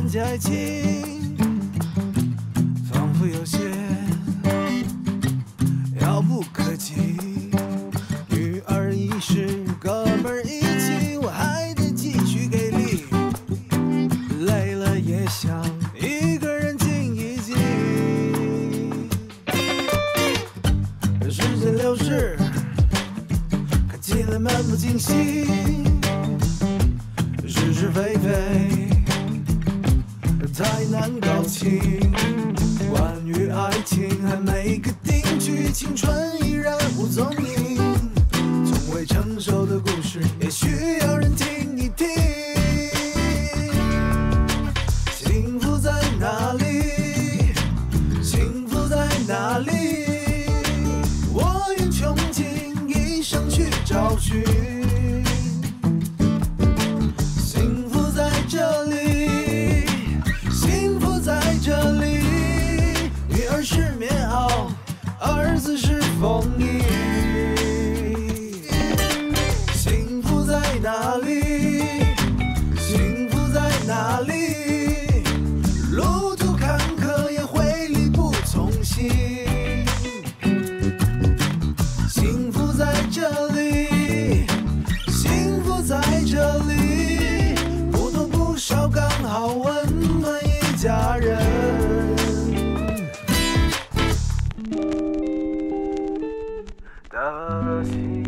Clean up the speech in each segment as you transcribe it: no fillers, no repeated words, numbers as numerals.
想起爱情，仿佛有些遥不可及。女儿已逝，哥们儿一起，我还得继续给力。累了也想一个人静一静。时间流逝，看起来漫不经心。是是非非，太难搞清。关于爱情还没个定局，青春依然无踪影。从未成熟的故事，也需要人听一听。幸福在哪里？幸福在哪里？我愿穷尽一生去找寻。幸福在这里，幸福在这里。女儿是棉袄，儿子是风衣。幸福在哪里？幸福在哪里？路途坎坷也会力不从心。幸福在这里，幸福在这里，不多不少刚好温暖一家人。的心。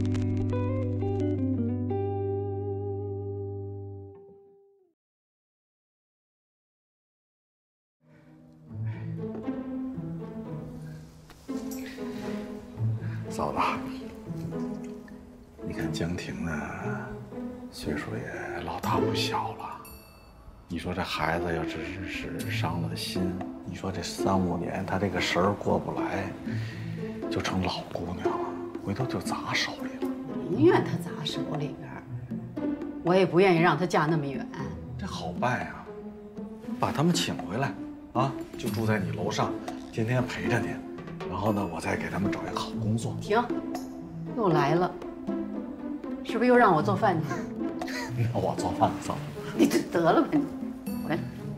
嫂子，你看江婷呢，岁数也老大不小了。你说这孩子要是伤了心，你说这3、5年，他这个神儿过不来，就成老姑娘了，回头就砸手里了。 宁愿他砸手里边儿，我也不愿意让他嫁那么远。 这好办啊，把他们请回来啊，就住在你楼上，天天陪着你。然后呢，我再给他们找一个好工作。 停，又来了，是不是又让我做饭去？ 那我做饭，嫂子。 你得了吧你，来。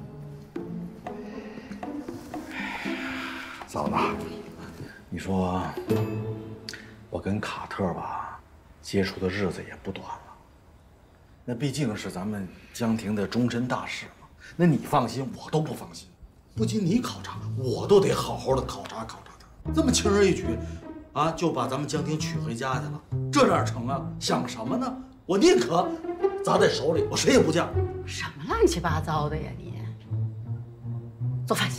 嫂子，你说我跟卡特吧，接触的日子也不短了。那毕竟是咱们江婷的终身大事嘛。那你放心，我都不放心。不仅你考察，我都得好好的考察考察他。这么轻而易举，啊，就把咱们江婷娶回家去了，这哪成啊？想什么呢？我宁可砸在手里，我谁也不嫁。 什么乱七八糟的呀你！做饭去。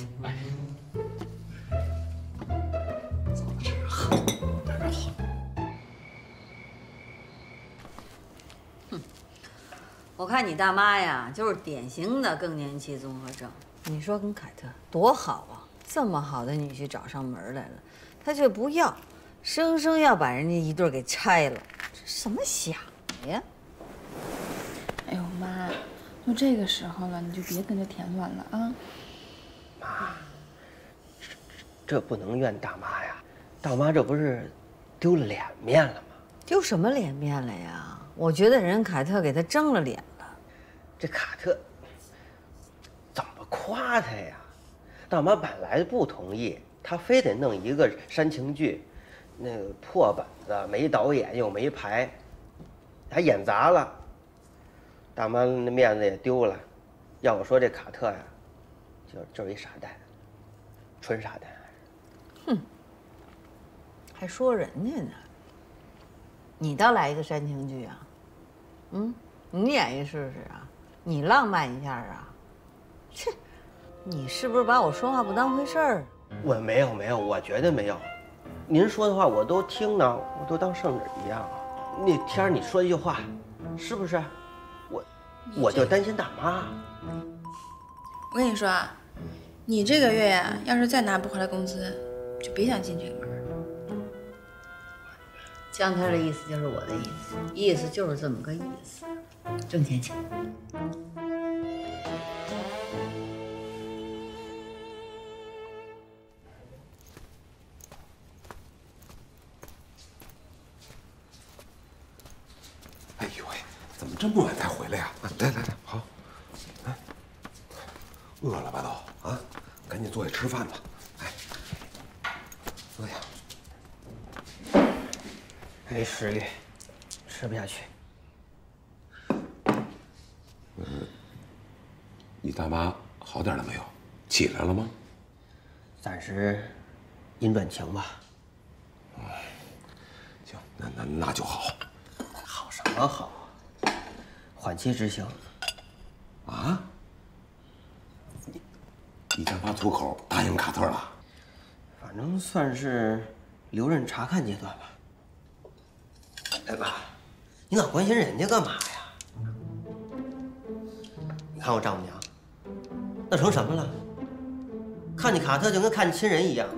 嫂子这人狠，在这狠。 我看你大妈呀，就是典型的更年期综合症。你说跟凯特多好啊，这么好的女婿找上门来了，他却不要，生生要把人家一对给拆了，这什么想的呀？ 哎呦妈，都这个时候了，你就别跟着添乱了啊！ 妈，这不能怨大妈呀，大妈这不是丢了脸面了吗？ 丢什么脸面了呀？我觉得人凯特给他争了脸了。 这卡特怎么夸他呀？大妈本来不同意，她非得弄一个煽情剧，那个破本子，没导演又没排，还演砸了，大妈那面子也丢了。要我说，这卡特呀，就是一傻蛋，纯傻蛋。 哼，还说人家呢。你倒来一个煽情剧啊？嗯，你演一试试啊？你浪漫一下啊？切，你是不是把我说话不当回事儿？ 我没有，我绝对没有。您说的话我都听呢，我都当圣旨一样啊。那天你说一句话，是不是？我就担心大妈。 我跟你说啊，你这个月呀，要是再拿不回来工资，就别想进这个门。 江天的意思就是我的意思，意思就是这么个意思，挣钱去。 哎呦喂，怎么这么晚才回来呀？来，好，来。 饿了吧都啊？赶紧坐下吃饭吧。哎，坐下。 没食欲，吃不下去。 你大妈好点了没有？起来了吗？ 暂时阴转晴吧。 行，那就好。 好什么好？缓期执行。 啊？你大妈出口答应卡特了？ 反正算是留任查看阶段吧。哎爸，你老关心人家干嘛呀？你看我丈母娘，那成什么了？看你卡特就跟看你亲人一样。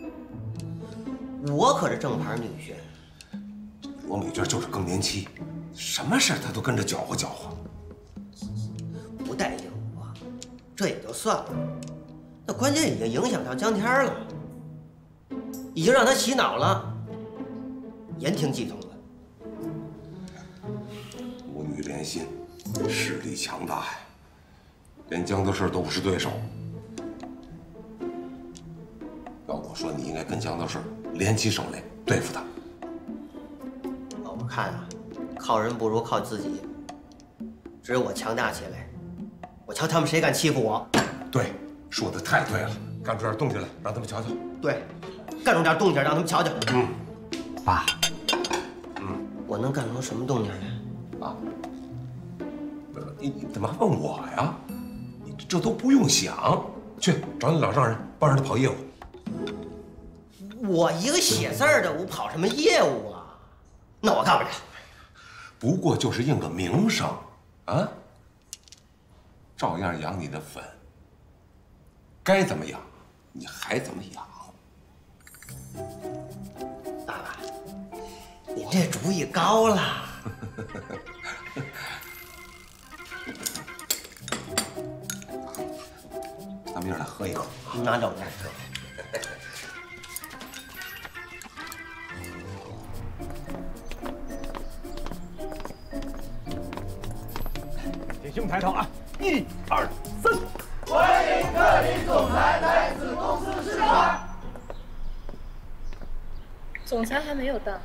我可是正牌女婿。 罗美娟就是更年期，什么事她都跟着搅和搅和。 不待见我，这也就算了，那关键已经影响到江天了，已经让他洗脑了，言听计从了。 母女连心，势力强大呀，连江德胜都不是对手。要我说，你应该跟江德胜联起手来对付他。 我看啊，靠人不如靠自己。只有我强大起来，我瞧他们谁敢欺负我。 对，说的太对了，干出点动静来，让他们瞧瞧。 对，干出点动静让他们瞧瞧。爸，我能干出什么动静来？ 啊？你怎么还问我呀？你这都不用想，去找你老丈人帮着他跑业务。 我一个写字的，我跑什么业务啊？那我干不了。 不过就是应个名声，啊，照样养你的粉。该怎么养，你还怎么养。 爸爸，您这主意高了。 咱们一人来喝一口。 拿走来。 挺胸抬头啊！1、2、3， 欢迎特里总裁来自公司视察。 总裁还没有到。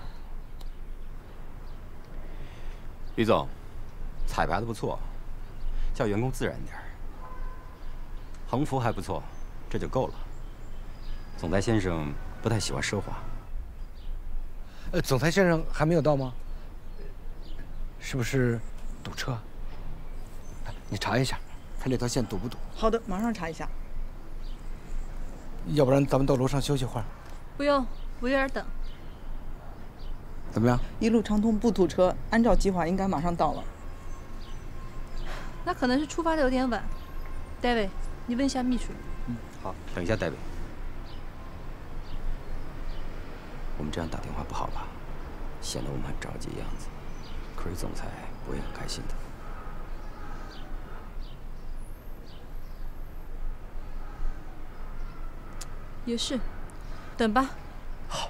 于总，彩排的不错，叫员工自然点儿。横幅还不错，这就够了。总裁先生不太喜欢奢华。 总裁先生还没有到吗？是不是堵车？你查一下，看这条线堵不堵？ 好的，马上查一下。 要不然咱们到楼上休息会儿。 不用，我有点等。 怎么样？ 一路畅通，不堵车，按照计划应该马上到了。 那可能是出发的有点晚。David， 你问一下秘书。 好，等一下，David。我们这样打电话不好吧？显得我们很着急的样子。Chris 总裁不会很开心的。 也是，等吧。 好。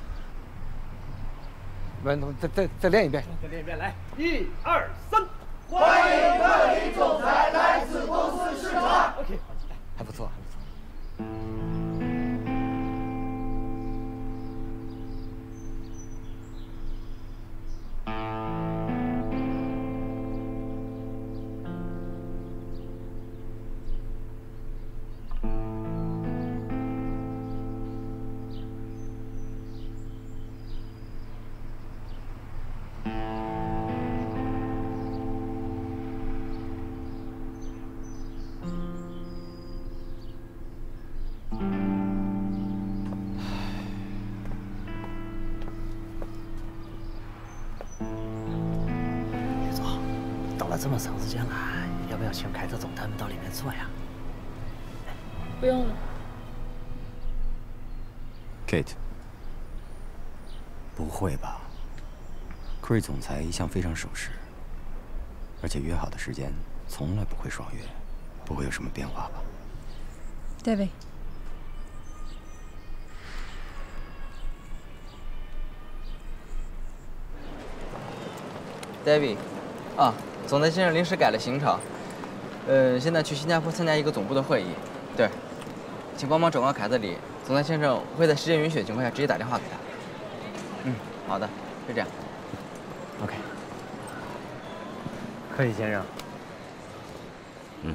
文总，再练一遍。 再练一遍，来，1、2、3。 欢迎特里总裁来自公司视察。 OK， 还不错，还不错。 这么长时间了，要不要请凯特总他们到里面坐呀？ 不用了。 Kate， 不会吧 ？Chris 总裁一向非常守时，而且约好的时间从来不会爽约，不会有什么变化吧 ？David。 David， 啊。总裁先生临时改了行程，现在去新加坡参加一个总部的会议， 对，请帮忙转告凯特里，总裁先生会在时间允许的情况下直接打电话给他。嗯，好的，就这样。 OK。柯以先生。 嗯。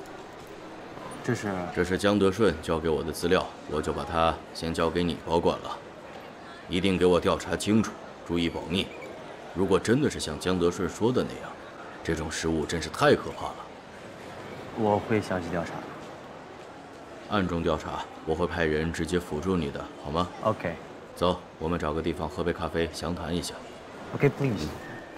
这是江德顺交给我的资料，我就把它先交给你保管了。一定给我调查清楚，注意保密。如果真的是像江德顺说的那样，这种失误真是太可怕了。 我会详细调查。 暗中调查，我会派人直接辅助你的，好吗 ？OK。 走，我们找个地方喝杯咖啡，详谈一下。 OK, please.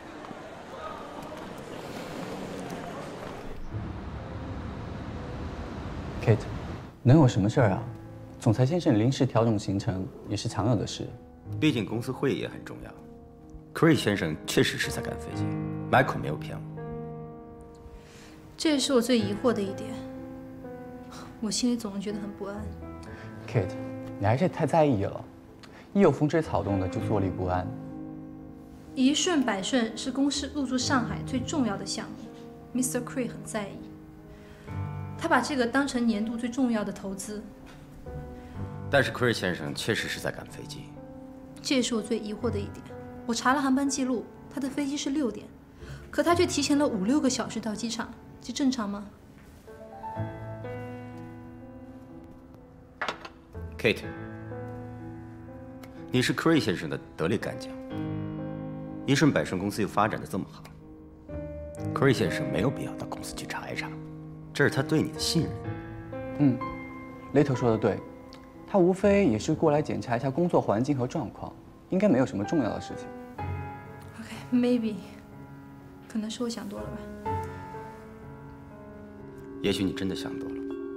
Kate， 能有什么事儿啊？总裁先生临时调整行程也是常有的事。 毕竟公司会议也很重要。Cray 先生确实是在赶飞机 ，Michael 没有骗我。 这也是我最疑惑的一点，我心里总是觉得很不安。 Kate， 你还是太在意了，一有风吹草动的就坐立不安。 一顺百顺是公司入驻上海最重要的项目 ，Mr. Cray 很在意，他把这个当成年度最重要的投资。 但是 Cray 先生确实是在赶飞机， 这也是我最疑惑的一点。我查了航班记录，他的飞机是6点，可他却提前了5、6个小时到机场，这正常吗 ？Kate， 你是 Cray 先生的得力干将，一顺百顺公司又发展的这么好 ，Cray 先生没有必要到公司去查一查，这是他对你的信任。 雷头说的对，他无非也是过来检查一下工作环境和状况，应该没有什么重要的事情。 OK，maybe， 可能是我想多了吧。 也许你真的想多了。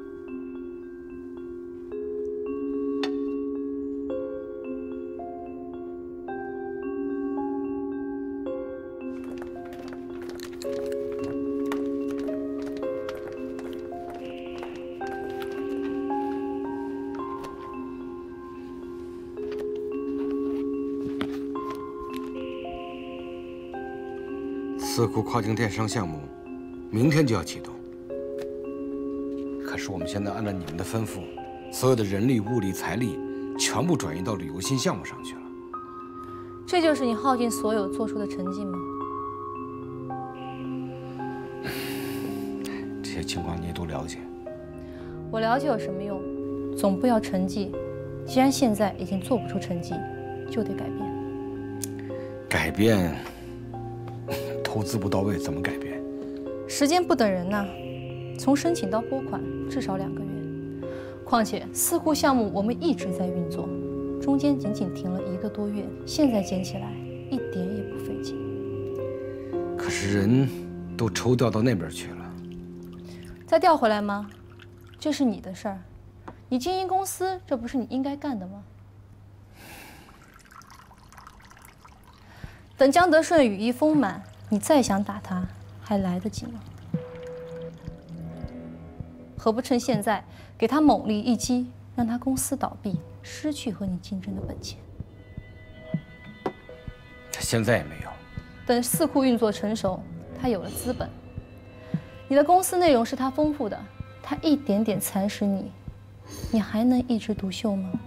四库跨境电商项目明天就要启动，可是我们现在按照你们的吩咐，所有的人力、物力、财力全部转移到旅游新项目上去了。 这就是你耗尽所有做出的成绩吗？ 这些情况你也都了解。 我了解有什么用？总部要成绩，既然现在已经做不出成绩，就得改变。 改变？投资不到位，怎么改变？ 时间不等人呐，从申请到拨款至少2个月。况且四库项目我们一直在运作，中间仅仅停了1个多月，现在捡起来一点也不费劲。 可是人都抽调到那边去了， 再调回来吗？这是你的事儿，你经营公司，这不是你应该干的吗？等江德顺羽翼丰满，你再想打他，还来得及吗？何不趁现在给他猛力一击，让他公司倒闭，失去和你竞争的本钱？ 他现在也没有。 等四库运作成熟，他有了资本，你的公司内容是他丰富的，他一点点蚕食你，你还能一枝独秀吗？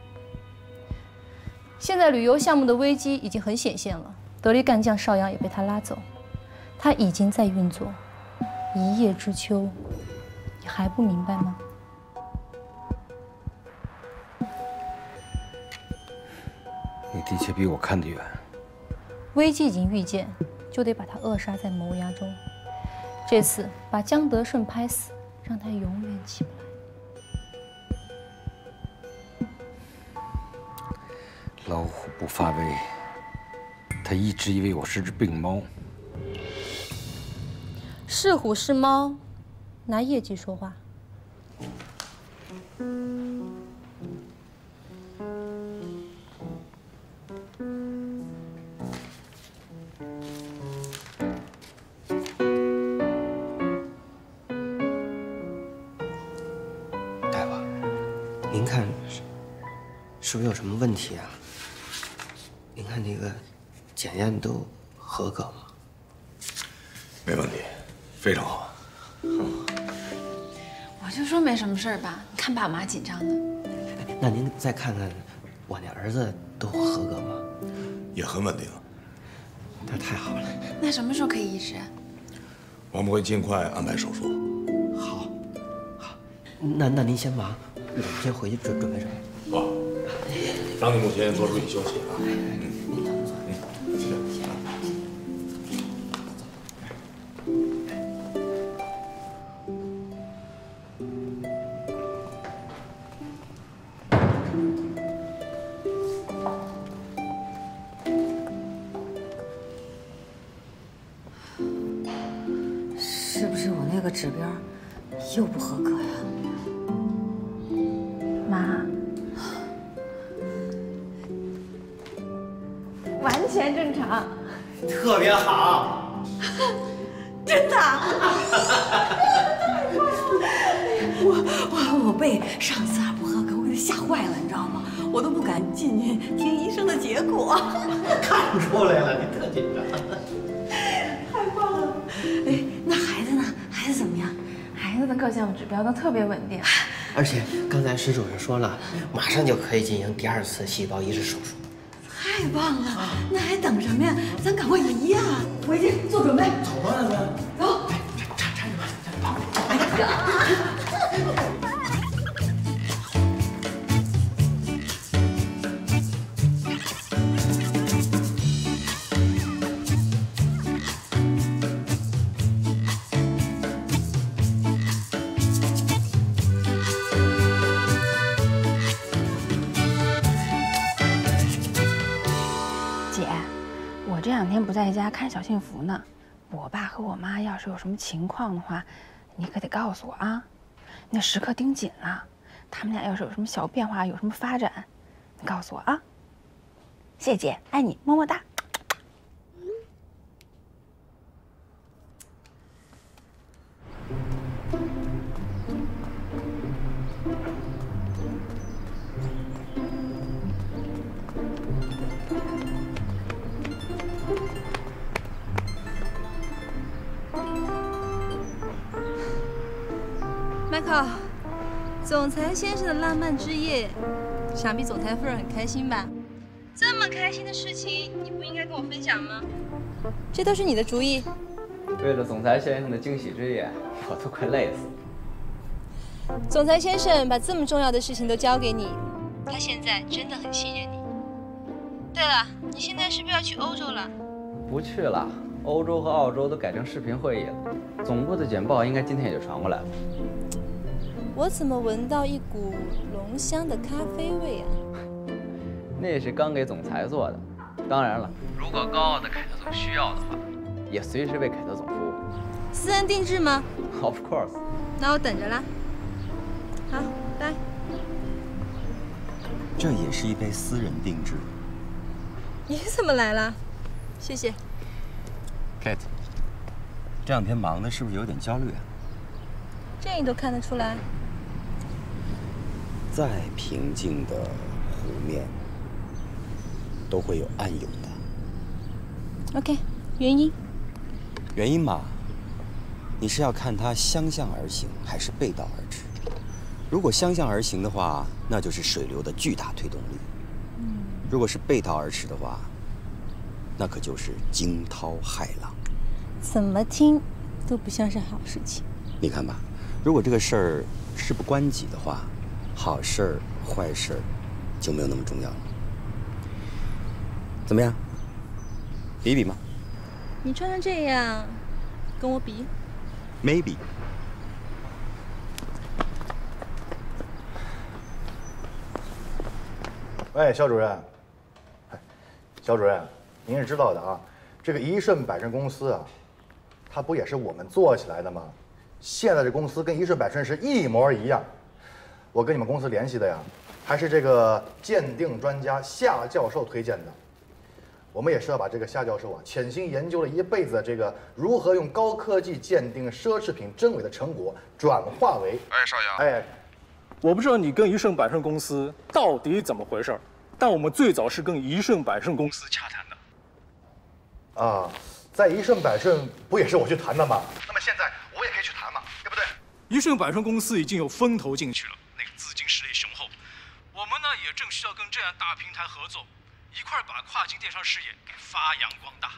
现在旅游项目的危机已经很显现了，得力干将邵阳也被他拉走，他已经在运作，一叶知秋，你还不明白吗？ 你的确比我看得远。 危机已经预见，就得把他扼杀在萌芽中。这次把江德顺拍死，让他永远起不来。 老虎不发威，他一直以为我是只病猫。 是虎是猫，拿业绩说话。 大夫，您看是不是有什么问题啊？您看这个检验都合格吗？ 没问题，非常好。 我就说没什么事儿吧，看爸妈紧张的。 那您再看看，我那儿子都合格吗？ 也很稳定。 那太好了。 那什么时候可以移植？ 我们会尽快安排手术。 好，好，那您先忙，我们先回去准备。 好，让你母亲多注意休息啊。 是不是我那个指标又不合格呀？ 妈，完全正常， 特别好， 真的？我被上次不合格，我给吓坏了，你知道吗？我都不敢进去听医生的结果。 看出来了，你特紧张。 太棒了！哎，那孩子呢？孩子怎么样？ 孩子的各项指标都特别稳定， 而且刚才石主任说了，马上就可以进行第2次细胞移植手术。 太棒了！那还等什么呀？咱赶快移呀！回去做准备。 走吧，咱们走。 搀着吧， 哎呀！ 这2天不在家看小幸福呢，我爸和我妈要是有什么情况的话，你可得告诉我啊，你得时刻盯紧了。他们俩要是有什么小变化，有什么发展，你告诉我啊。谢谢姐，爱你，么么哒。 Michael， 总裁先生的浪漫之夜，想必总裁夫人很开心吧？这么开心的事情，你不应该跟我分享吗？这都是你的主意。 为了总裁先生的惊喜之夜，我都快累死了。 总裁先生把这么重要的事情都交给你，他现在真的很信任你。对了，你现在是不是要去欧洲了？ 不去了，欧洲和澳洲都改成视频会议了。总部的简报应该今天也就传过来了。 我怎么闻到一股浓香的咖啡味啊？ 那是刚给总裁做的。当然了，如果高傲的凯特总需要的话，也随时为凯特总服务。 私人定制吗 ？Of course。 那我等着啦。好，拜。 这也是一杯私人定制。 你怎么来了？谢谢。 Kate， 这2天忙的是不是有点焦虑啊？ 这你都看得出来。 再平静的湖面，都会有暗涌的。 OK， 原因？ 原因嘛，你是要看它相向而行还是背道而驰。如果相向而行的话，那就是水流的巨大推动力。如果是背道而驰的话，那可就是惊涛骇浪。 怎么听都不像是好事情。 你看吧，如果这个事儿事不关己的话，好事儿坏事儿就没有那么重要了。怎么样？比比吗？ 你穿成这样，跟我比 ？Maybe。 喂，肖主任。肖主任，您是知道的啊，这个宜顺百顺公司啊，它不也是我们做起来的吗？现在这公司跟宜顺百顺是一模一样。我跟你们公司联系的呀，还是这个鉴定专家夏教授推荐的。我们也是要把这个夏教授啊潜心研究了一辈子，这个如何用高科技鉴定奢侈品真伪的成果，转化为…… 哎，少阳， 哎，我不知道你跟宜顺百顺公司到底怎么回事，但我们最早是跟宜顺百顺公司洽谈的。 啊，在宜顺百顺不也是我去谈的吗？那么现在我也可以去谈嘛，对不对？ 宜顺百顺公司已经有风投进去了，那个资金实力雄厚。我们呢也正需要跟这样大平台合作，一块把跨境电商事业给发扬光大。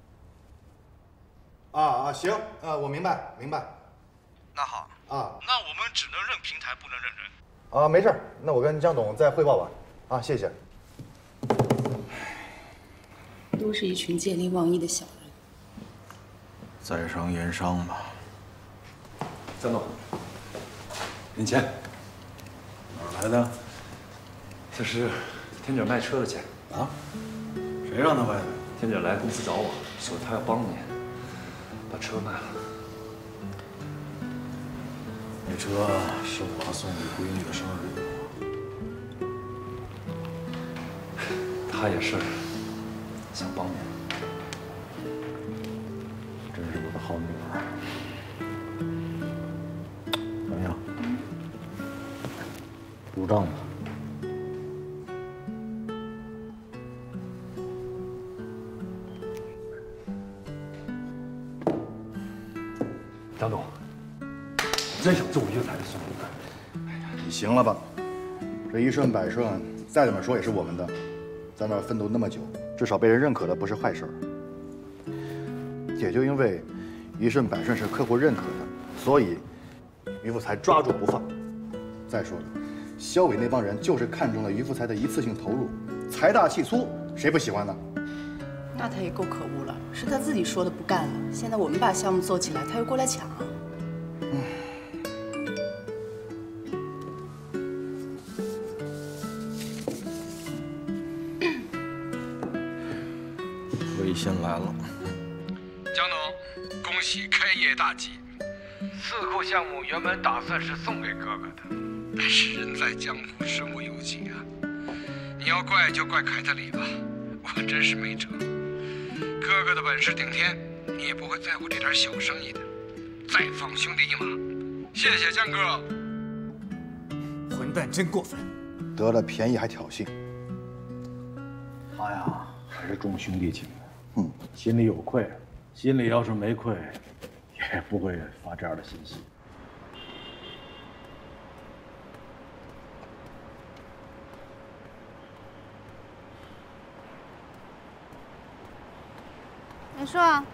行，我明白。 那好啊， 那我们只能认平台，不能认人。 没事，那我跟江董再汇报吧。谢谢。 都是一群见利忘义的小人。 在商言商吧。 江董，您钱哪儿来的？ 这是天姐卖车的钱啊？谁让他卖的？ 天姐来公司找我，说她要帮你把车卖了。 那车是我送给闺女的生日礼物。她也是想帮你。 真是我的好女儿。怎么样？入账吧。 张总，真想揍于才的孙子。 你行了吧？这宜顺百顺再怎么说也是我们的，在那儿奋斗那么久，至少被人认可的不是坏事儿。也就因为宜顺百顺是客户认可的，所以于富才抓住不放。再说了，肖伟那帮人就是看中了于富才的一次性投入，财大气粗，谁不喜欢呢？ 那他也够可恶了，是他自己说的不干了，现在我们把项目做起来，他又过来抢。 微信来了。 江总，恭喜开业大吉！四库项目原本打算是送给哥哥的，但是人在江湖，身不由己啊。你要怪就怪凯特里吧，我真是没辙。哥哥的本事顶天，你也不会在乎这点小生意的。再放兄弟一马，谢谢江哥。 混蛋真过分， 得了便宜还挑衅。 他呀，还是重兄弟情的，心里有愧，心里要是没愧，也不会发这样的信息。 你说，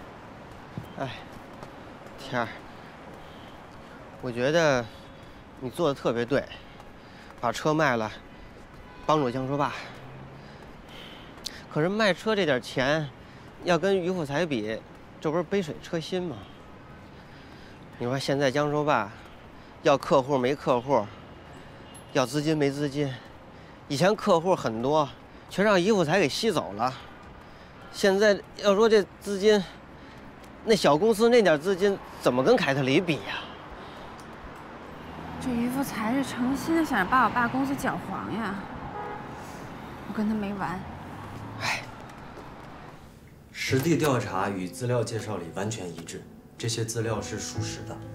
天儿，我觉得你做的特别对，把车卖了，帮助江叔爸。可是卖车这点钱，要跟于富才比，这不是杯水车薪吗？你说现在江叔爸要客户没客户，要资金没资金，以前客户很多，全让于富才给吸走了。现在要说这资金，那小公司那点资金怎么跟凯特里比呀？ 这于富才是诚心的想把我爸公司搅黄呀，我跟他没完。 实地调查与资料介绍里完全一致，这些资料是属实的。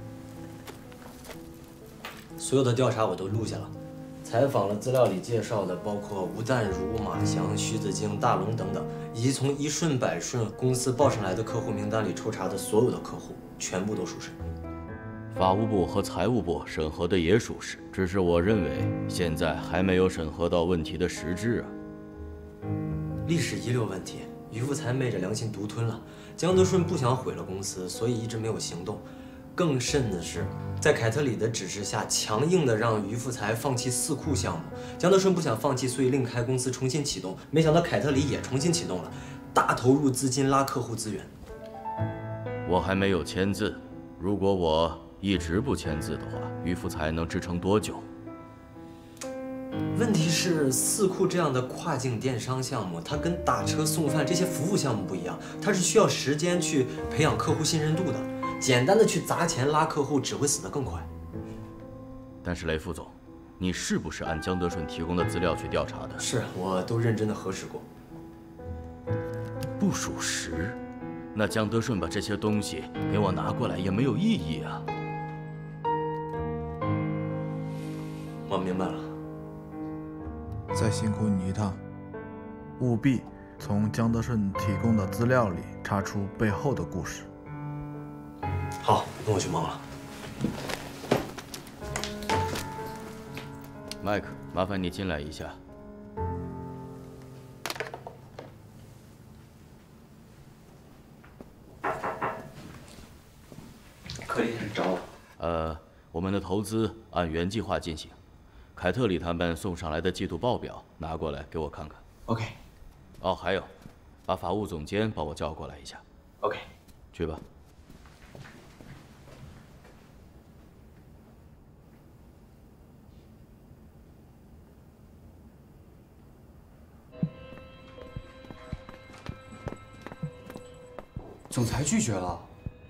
所有的调查我都录下了，采访了资料里介绍的包括吴淡如、马翔、徐子京、大龙等等，以及从宜顺百顺公司报上来的客户名单里抽查的所有的客户，全部都属实。 法务部和财务部审核的也属实，只是我认为现在还没有审核到问题的实质啊。 历史遗留问题，于富才昧着良心独吞了。江德顺不想毁了公司，所以一直没有行动。更甚的是，在凯特里的指示下，强硬的让于富才放弃四库项目。江德顺不想放弃，所以另开公司重新启动。没想到凯特里也重新启动了，大投入资金拉客户资源。 我还没有签字，如果我一直不签字的话，于富才能支撑多久？ 问题是，四库这样的跨境电商项目，它跟打车送饭这些服务项目不一样，它是需要时间去培养客户信任度的。简单的去砸钱拉客户，只会死得更快。 但是雷副总，你是不是按江德顺提供的资料去调查的？ 是，我都认真的核实过。 不属实，那江德顺把这些东西给我拿过来也没有意义啊。 我明白了。 再辛苦你一趟，务必从江德顺提供的资料里查出背后的故事。 好，那我去忙了。 麦克，麻烦你进来一下。 柯林是找我？ 我们的投资按原计划进行。凯特里他们送上来的季度报表拿过来给我看看。 OK。 哦，还有，把法务总监帮我叫过来一下。 OK。 去吧。 总裁拒绝了，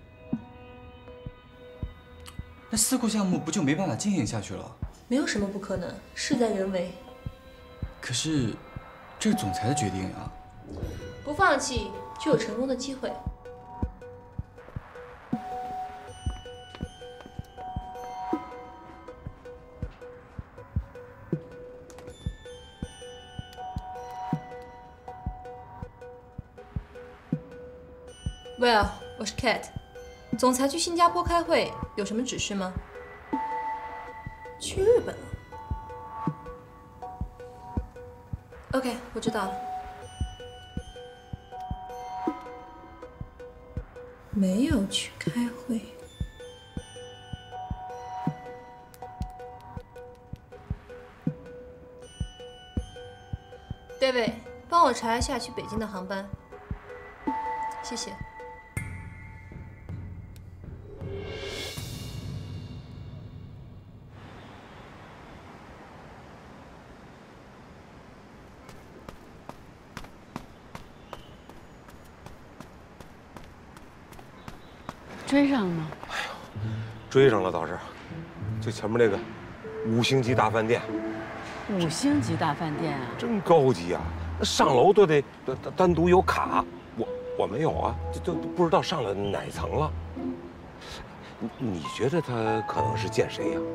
那四库项目不就没办法经营下去了？ 没有什么不可能，事在人为。 可是，这是总裁的决定啊！ 不放弃就有成功的机会。Well， 我是 Cat。总裁去新加坡开会，有什么指示吗？去日本了。OK， 我知道了。没有去开会。David， 帮我查一下去北京的航班。谢谢。 追上了吗？ 追上了倒是，就前面那个5星级大饭店。 5星级大饭店啊， 真高级啊！那上楼都得单独有卡，我没有啊，就不知道上了哪层了。你觉得他可能是见谁呀？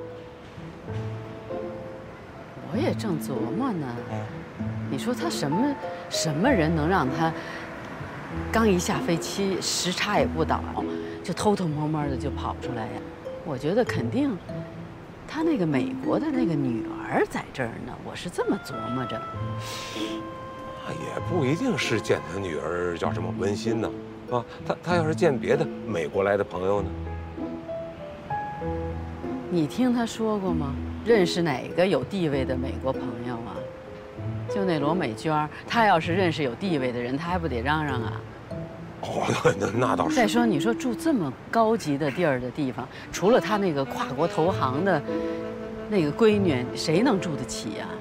我也正琢磨呢。你说他什么人能让他刚一下飞机，时差也不倒，就偷偷摸摸的就跑出来呀？我觉得肯定他那个美国的那个女儿在这儿呢，我是这么琢磨着。 那也不一定是见他女儿叫什么温馨呢，啊，他要是见别的美国来的朋友呢？ 你听他说过吗？认识哪个有地位的美国朋友啊？就那罗美娟，她要是认识有地位的人，她还不得嚷嚷啊？ 哦，那倒是。 再说，你说住这么高级的地方，除了她那个跨国投行的那个闺女，谁能住得起呀？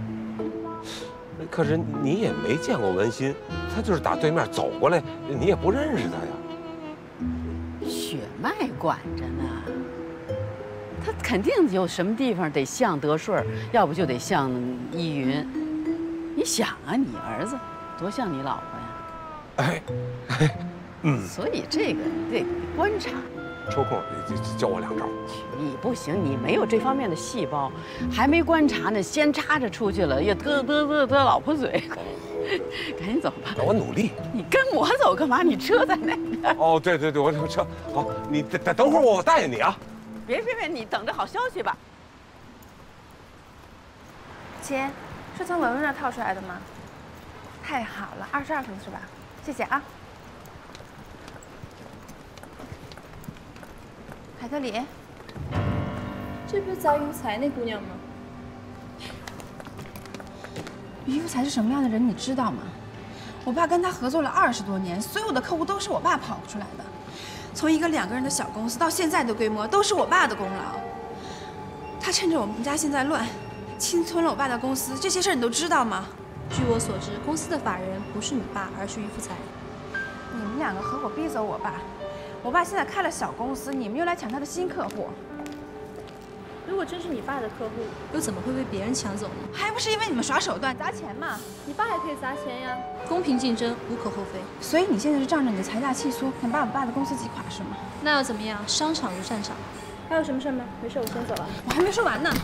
可是你也没见过文心，她就是打对面走过来，你也不认识她呀。 血脉管着呢，她肯定有什么地方得像德顺，要不就得像依云。你想啊，你儿子多像你老婆呀？所以这个你得观察。 抽空教我2招。 你不行，你没有这方面的细胞，还没观察呢，先插着出去了，也嘚老婆嘴。赶紧走吧。 我努力。 你跟我走干嘛？你车在那边。 哦，对，我有车。好，你等会儿我带你啊。 别，你等着好消息吧。 钱是从文文那儿套出来的吗？太好了，22层是吧？谢谢啊。凯特里， 这不是翟云才那姑娘吗？ 于福才是什么样的人，你知道吗？我爸跟他合作了20多年，所有的客户都是我爸跑出来的。从一个2个人的小公司到现在的规模，都是我爸的功劳。他趁着我们家现在乱，侵吞了我爸的公司，这些事儿你都知道吗？ 据我所知，公司的法人不是你爸，而是于福才。 你们2个合伙逼走我爸，我爸现在开了小公司，你们又来抢他的新客户。 如果真是你爸的客户，又怎么会被别人抢走呢？ 还不是因为你们耍手段砸钱嘛！ 你爸也可以砸钱呀，公平竞争无可厚非。 所以你现在是仗着你的财大气粗，想把我爸的公司击垮是吗？ 那又怎么样？商场如战场。还有什么事吗？没事，我先走了。 我还没说完呢。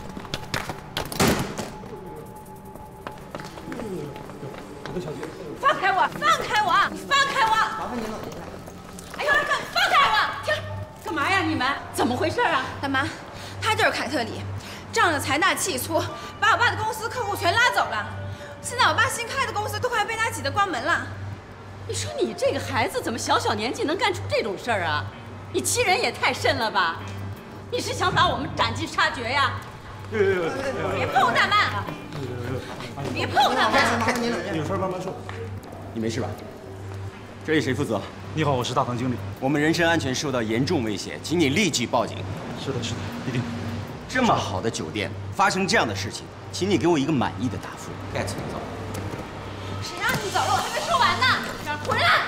小姐， 放开我！放开我！你放开我！ 麻烦您了。 哎呦，放开我！停！ 干嘛呀？你们怎么回事啊？ 大妈，他就是凯特里， 仗着财大气粗，把我爸的公司客户全拉走了。现在我爸新开的公司都快被他挤得关门了。 你说你这个孩子怎么小小年纪能干出这种事儿啊？你欺人也太甚了吧！你是想把我们斩尽杀绝呀？别碰大妈！别碰大妈！ 有事慢慢说。 你没事吧？这里谁负责？ 你好，我是大堂经理。 我们人身安全受到严重威胁，请你立即报警。 是的，是的，一定。 这么好的酒店发生这样的事情，请你给我一个满意的答复。该走走。 谁让你走了？我还没说完呢！回来！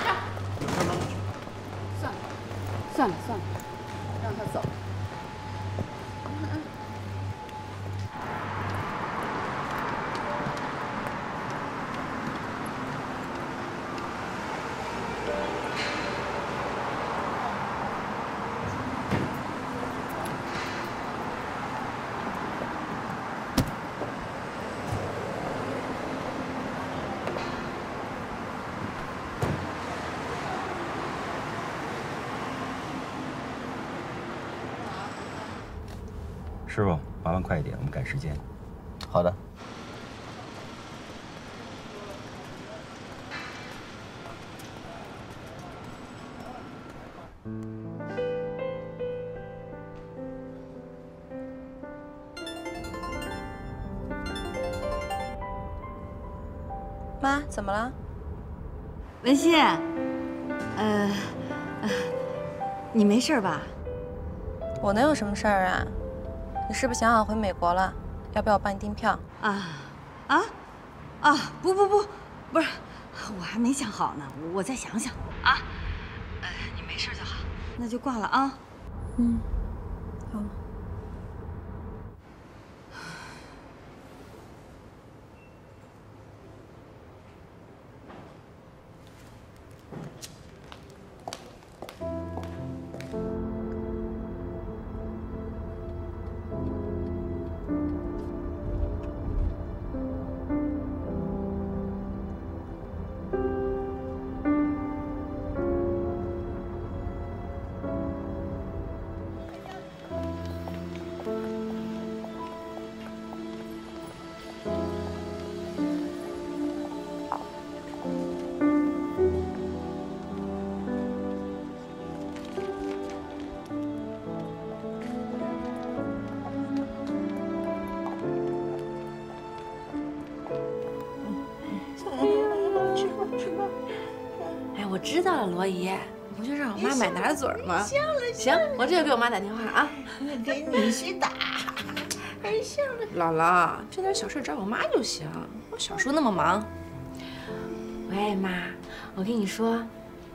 算了，让他走。 师傅，麻烦快一点，我们赶时间。 好的。 妈，怎么了？ 文心，你没事吧？ 我能有什么事儿啊？你是不是想好回美国了？要不要我帮你订票？ 不是，我还没想好呢，我再想想啊。你没事就好，那就挂了啊。 嗯，好。 我知道了，罗姨，你不就让我妈买拿嘴吗？行，我这就给我妈打电话啊。 给女婿打。 姥姥，这点小事找我妈就行，我小叔那么忙。喂，妈，我跟你说，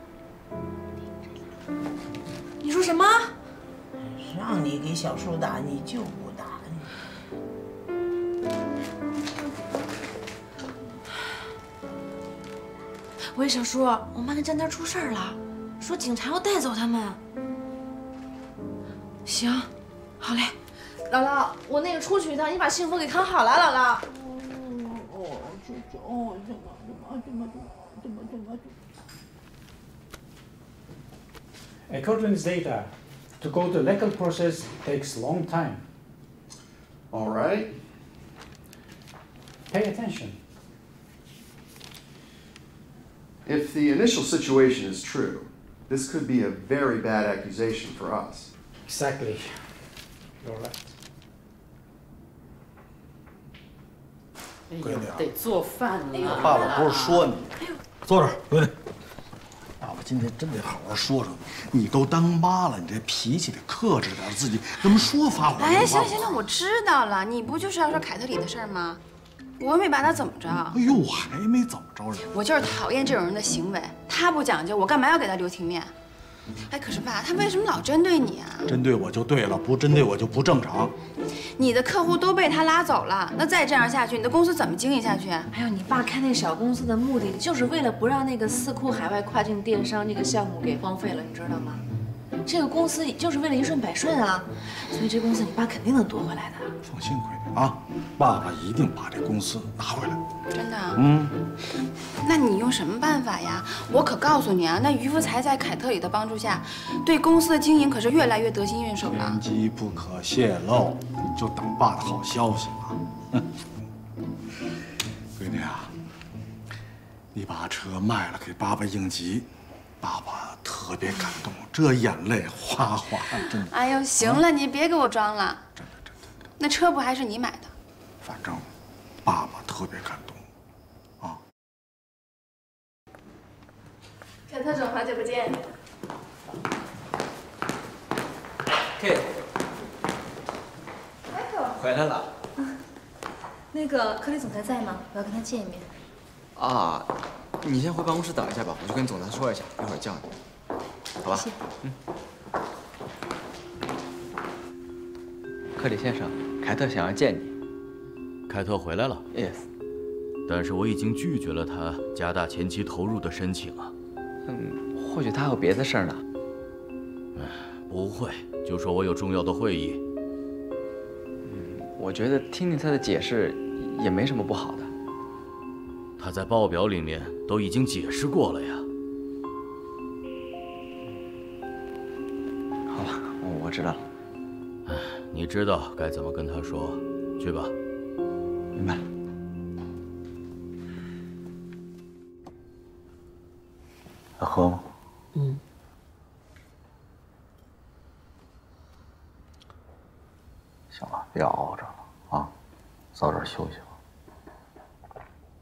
你说什么？ 让你给小叔打，你就不打。 喂，小叔，我妈跟张天出事儿了，说警察要带走他们。行，好嘞，姥姥，我那个出去一趟，你把幸福给看好了，姥姥。 According to this data, to go to legal process takes a long time. All right. Pay attention. If the initial situation is true, this could be a very bad accusation for us. Exactly. You're right. 哎呦，得做饭了。 爸爸不是说你，坐这儿，闺女。爸爸今天真得好好说说你。你都当妈了，你这脾气得克制点，自己怎么说发火？ 哎，行了，我知道了，你不就是要说凯特里的事儿吗？我又没把他怎么着。 哎呦，还没怎么着人。 我就是讨厌这种人的行为，他不讲究，我干嘛要给他留情面？哎，可是爸，他为什么老针对你啊？ 针对我就对了，不针对我就不正常。 你的客户都被他拉走了，那再这样下去，你的公司怎么经营下去？ 还有，你爸开那小公司的目的，就是为了不让那个4库海外跨境电商这个项目给荒废了，你知道吗？ 这个公司就是为了一顺百顺啊，所以这公司你爸肯定能夺回来的。 放心，闺女啊，爸爸一定把这公司拿回来。 真的？ 嗯。 那你用什么办法呀？我可告诉你啊，那于福才在凯特里的帮助下，对公司的经营可是越来越得心应手了。 天机不可泄露，你就等爸的好消息吧。闺女啊，你把车卖了给爸爸应急，爸爸特别感动，这眼泪哗哗，真的。 哎呦，行了，你别给我装了。真的。那车不还是你买的？ 反正爸爸特别感动。 凯特总，好久不见。 Kate， 回来了。 那个科里总裁在吗？我要跟他见一面。 啊，你先回办公室等一下吧，我去跟总裁说一下，一会儿叫你，好吧？嗯。克里先生，凯特想要见你。 凯特回来了 ？Yes。 但是我已经拒绝了他加大前期投入的申请啊。 或许他有别的事儿呢。 不会，就说我有重要的会议。 我觉得听听他的解释也没什么不好的。 他在报表里面都已经解释过了呀。 好吧，我知道了。 你知道该怎么跟他说，去吧。 明白了。 还喝吗？ 嗯。 行了，别熬着了啊，早点休息吧。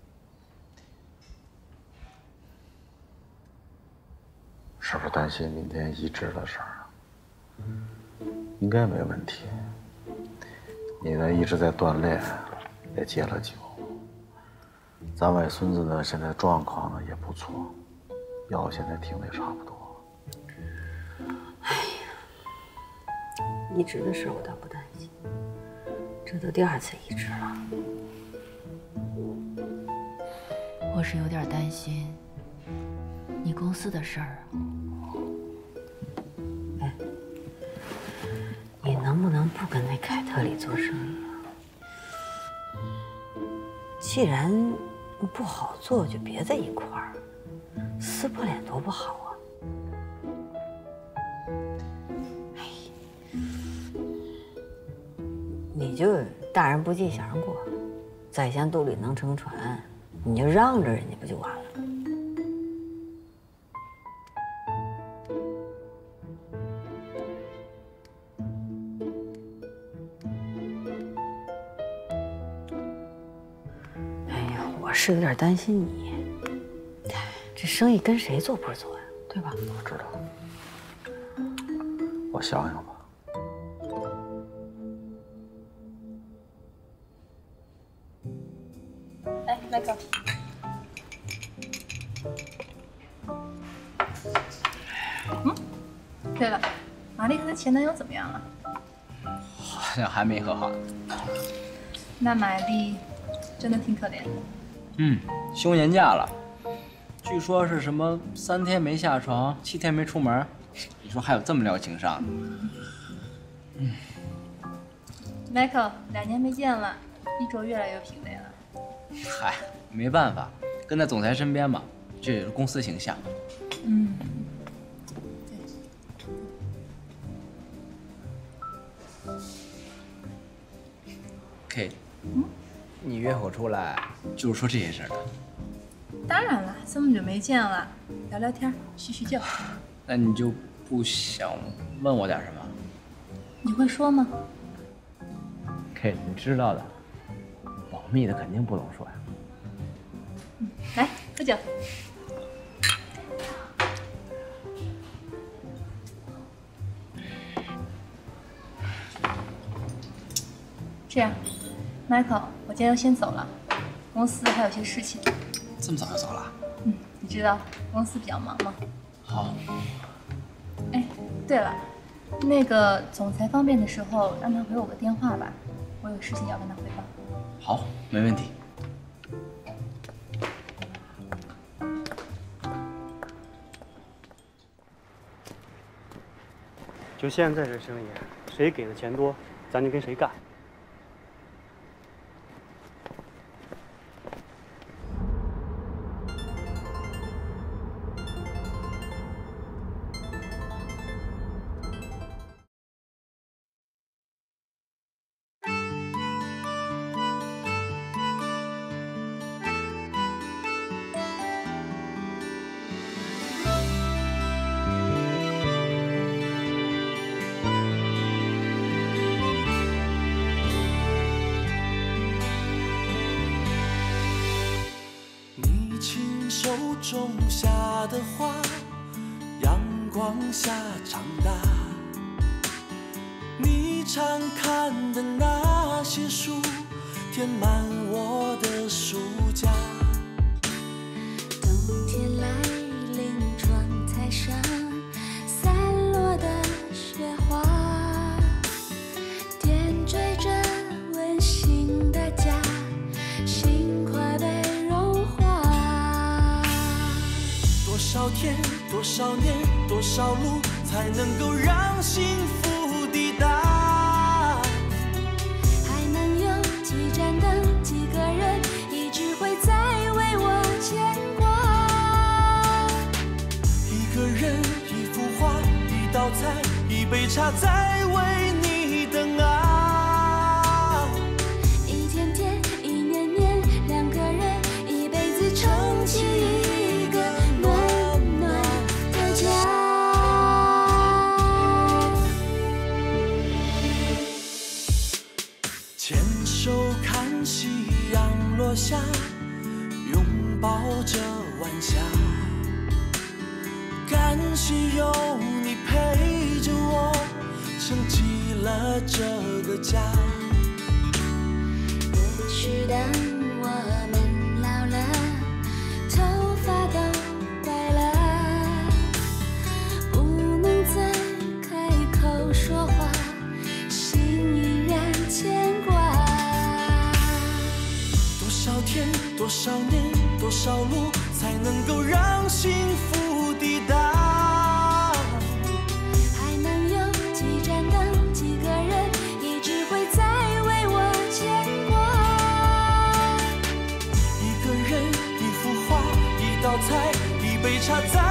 是不是担心明天移植的事儿啊？应该没问题。你呢一直在锻炼，也戒了酒。咱外孙子呢现在状况呢也不错，药现在停的也差不多。 哎呀，移植的事我倒不担心，这都第2次移植了。 我是有点担心你公司的事儿啊。 哎，你能不能不跟那凯特里做生意啊？既然不好做，就别在一块儿，撕破脸多不好啊！哎，你就大人不计小人过，宰相肚里能撑船，你就让着人家不就完了？是有点担心你，这生意跟谁做不是做呀，对吧？ 我知道，我想想吧。 来，来个。对了，玛丽和她前男友怎么样了？ 好像还没和好呢。 那玛丽真的挺可怜的。 休年假了，据说是什么3天没下床，7天没出门。你说还有这么聊情商的 ？Michael， 2年没见了，衣着越来越疲惫了。 嗨，没办法，跟在总裁身边嘛，这也是公司形象。Kate，你约我出来就是说这些事儿的？ 当然了，这么久没见了，聊聊天，叙叙旧。 那你就不想问我点什么？ 你会说吗 ？Kate， 你知道的，保密的肯定不能说呀。 来，喝酒。这样 ，Michael， 我今天要先走了，公司还有些事情。 这么早就走了？ 你知道公司比较忙吗？ 好。 哎，对了，那个总裁方便的时候，让他回我个电话吧，我有事情要跟他汇报。 好，没问题。 就现在这生意，谁给的钱多，咱就跟谁干。 种下的花，阳光下长大。你常看的那些书，填满我的书架。 冬天来临，窗台上散落的雪花，点缀着温馨的家，心快被融化。 多少天，多少年，多少路，才能够让幸福抵达？ 还能有几盏灯，几个人，一直会在为我牵挂。 一个人，一幅画，一道菜，一杯茶，在为你等啊。 一天天，一年年，两个人，一辈子撑起一个暖暖的家。 牵手看夕阳落下，拥抱着晚霞，感谢有你陪着我，撑起了这个家。 也许当我们老了，头发都白了，不能再开口说话，心依然牵挂。 多少天，多少年，多少路，才能够让幸福抵达？ 还能有几盏灯，几个人，一直会在为我牵挂。 一个人，一幅画，一道菜，一杯茶，在